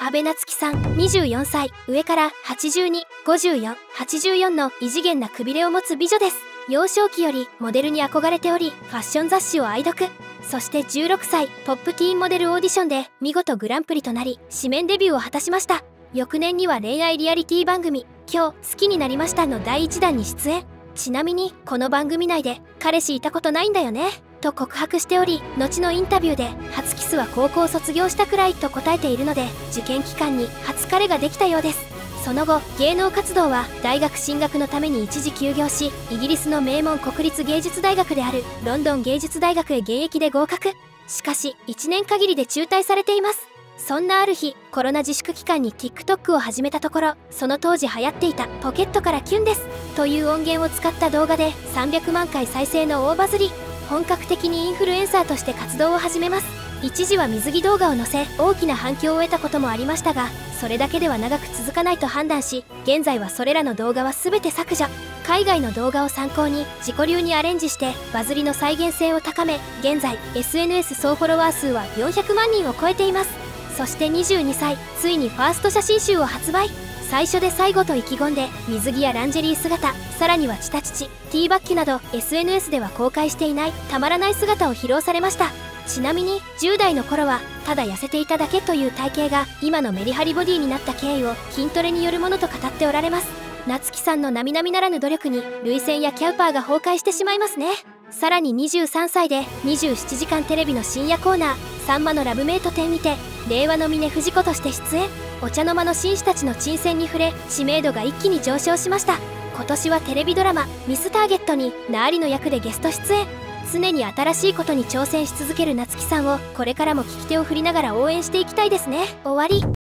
阿部夏希さん24歳、上から82、54、84の異次元なくびれを持つ美女です。幼少期よりモデルに憧れており、ファッション雑誌を愛読。そして16歳、ポップティーンモデルオーディションで見事グランプリとなり、誌面デビューを果たしました。翌年には恋愛リアリティ番組「今日好きになりました」の第1弾に出演。ちなみにこの番組内で「彼氏いたことないんだよね」と告白しており、後のインタビューで初キスは高校卒業したくらいと答えているので、受験期間に初彼ができたようです。その後芸能活動は大学進学のために一時休業し、イギリスの名門国立芸術大学であるロンドン芸術大学へ現役で合格。しかし1年限りで中退されています。そんなある日、コロナ自粛期間に TikTok を始めたところ、その当時流行っていた「ポケットからキュンです」という音源を使った動画で300万回再生の大バズり。本格的にインフルエンサーとして活動を始めます。一時は水着動画を載せ大きな反響を得たこともありましたが、それだけでは長く続かないと判断し、現在はそれらの動画は全て削除。海外の動画を参考に自己流にアレンジしてバズりの再現性を高め、現在 SNS 総フォロワー数は400万人を超えています。そして22歳、ついにファースト写真集を発売。最初で最後と意気込んで、水着やランジェリー姿、さらにはチタ乳、ティーバッグなど SNS では公開していないたまらない姿を披露されました。ちなみに10代の頃はただ痩せていただけという体型が今のメリハリボディになった経緯を筋トレによるものと語っておられます。夏希さんの並々ならぬ努力に涙腺やキャウパーが崩壊してしまいますね。さらに23歳で27時間テレビの深夜コーナー「さんまのラブメイト10」にて令和の峰不二子として出演。お茶の間の紳士たちの珍戦に触れ、知名度が一気に上昇しました。今年はテレビドラマ「ミスターゲット」にナーリの役でゲスト出演。常に新しいことに挑戦し続ける夏希さんをこれからも利き手を振りながら応援していきたいですね。終わり。